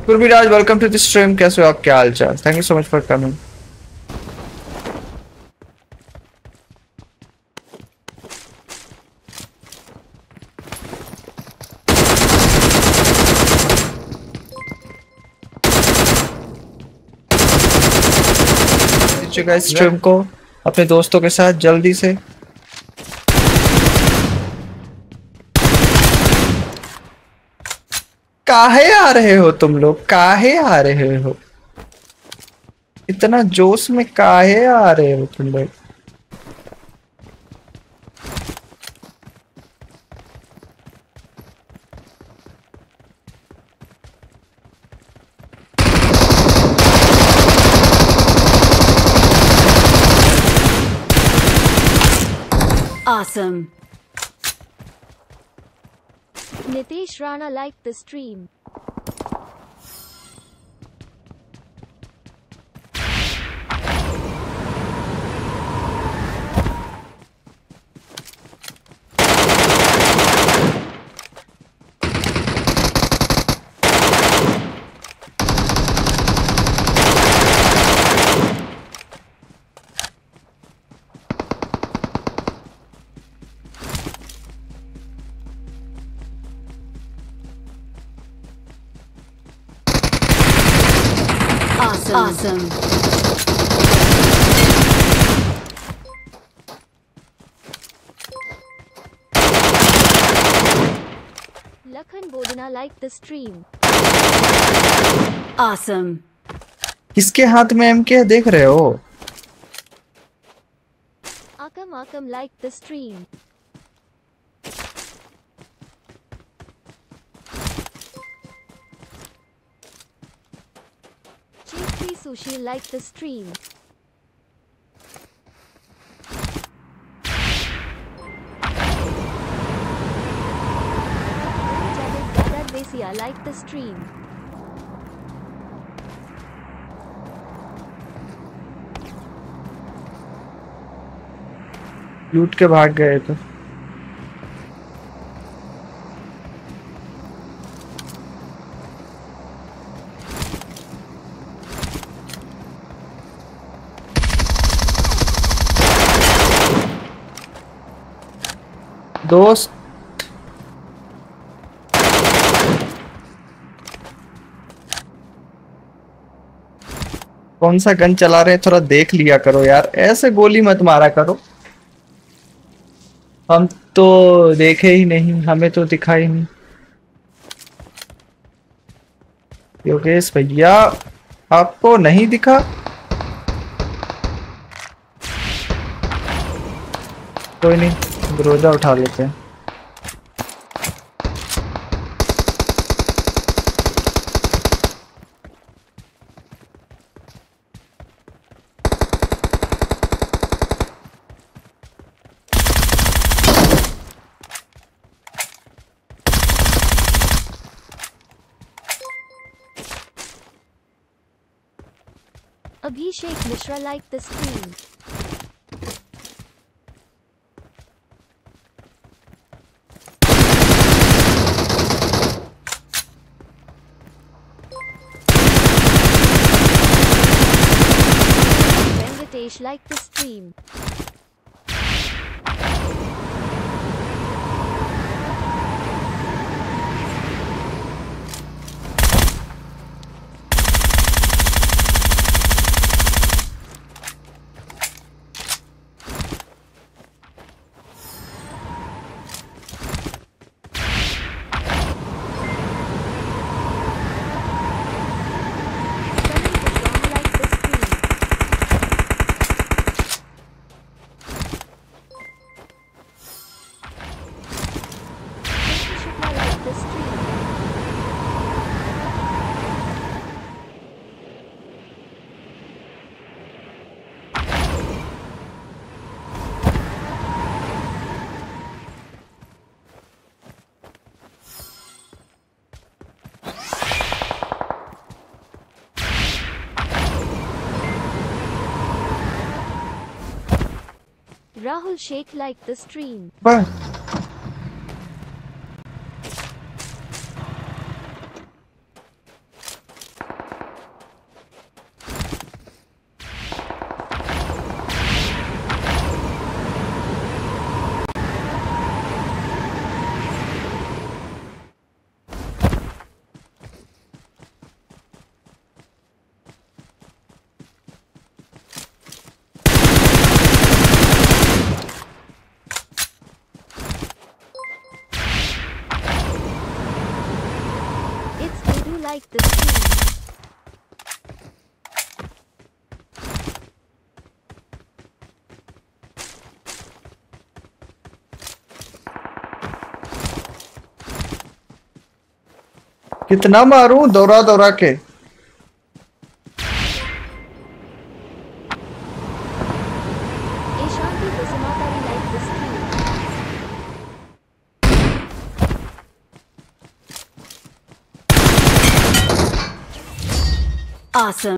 Gurviraj, welcome to the stream. कैसे हो आप? क्या हाल चाल? Thank you so much for coming. दीजिएगा इस स्ट्रीम को अपने दोस्तों के साथ जल्दी से. काहे आ रहे हो तुम लोग? काहे आ रहे हो? इतना जोश में काहे आ रहे हो तुम लोग? Awesome. Nitish Rana liked the stream. Awesome. Lakhan Bodana liked the stream. Awesome. किसके हाथ में एमके है देख रहे हो? Akam liked the stream. Sushi liked the stream. I liked the stream. लूट के भाग गए तो. दोस्त कौन सा गन चला रहे हैं थोड़ा देख लिया करो यार, ऐसे गोली मत मारा करो. हम तो देखे ही नहीं, हमें तो दिखा ही नहीं. योगेश भैया आपको नहीं दिखा? कोई नहीं, ग्रोजा उठा लेते हैं. Abhishek Mishra liked the stream. Like the stream. Rahul Sheikh liked the stream. Bye. like the stream. कितना मारूं दौरा दौरा के। Ishanti Kusumatari like the stream. Awesome.